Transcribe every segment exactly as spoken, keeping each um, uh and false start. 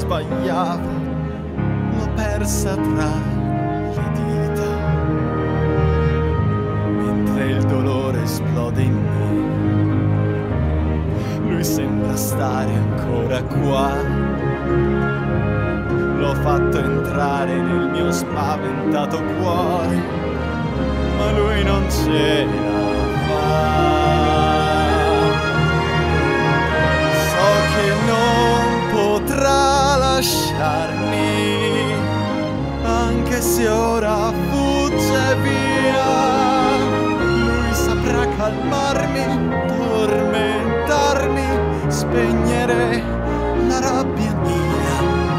sbagliavo, l'ho persa tra le dita, mentre il dolore esplode in me. Lui sembra stare ancora qua, l'ho fatto entrare nel mio spaventato cuore, ma lui non ce la fa. So che non potrà lasciarmi, anche se ora fugge via. Lui saprà calmarmi, tormentarmi, spegnere la rabbia mia.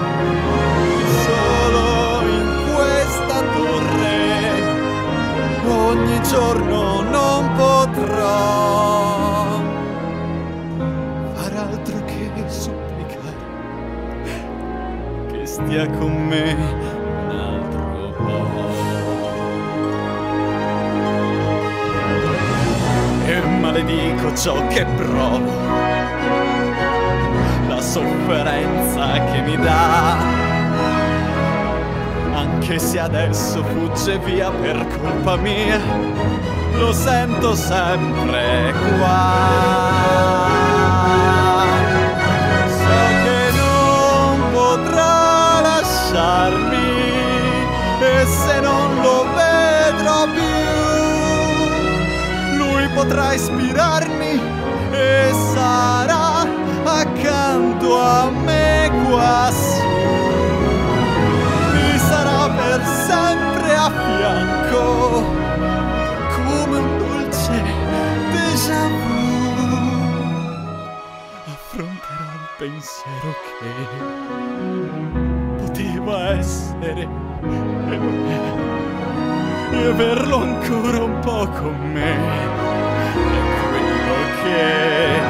Solo in questa torre ogni giorno non potrò far altro che supplicare che stia con me un altro po'. E maledico ciò che provo, la sofferenza che mi dà, anche se adesso fugge via per colpa mia, lo sento sempre qua. So che non potrà lasciarmi, e se non lo vedrò più, lui potrà ispirarmi e sarà accanto a me quasi. Mi sarà per sempre a fianco, come un dolce déjà vu. Affronterò il pensiero che poteva essere e non è, e averlo ancora un po' con me è quello che